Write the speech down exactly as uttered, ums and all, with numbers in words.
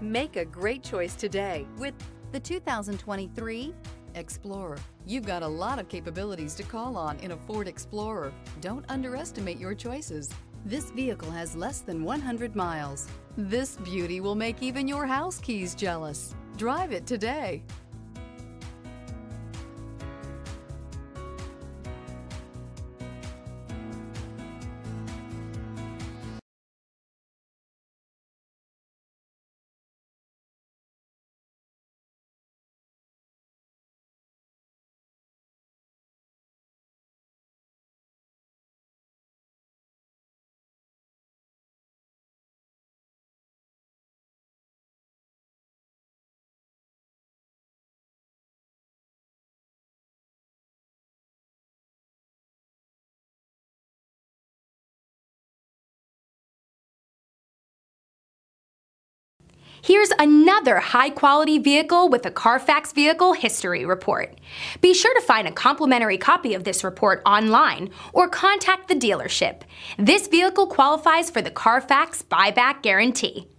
Make a great choice today with the two thousand twenty-three Explorer. You've got a lot of capabilities to call on in a Ford Explorer. Don't underestimate your choices. This vehicle has less than one hundred miles. This beauty will make even your house keys jealous. Drive it today. Here's another high-quality vehicle with a Carfax Vehicle History Report. Be sure to find a complimentary copy of this report online or contact the dealership. This vehicle qualifies for the Carfax Buyback Guarantee.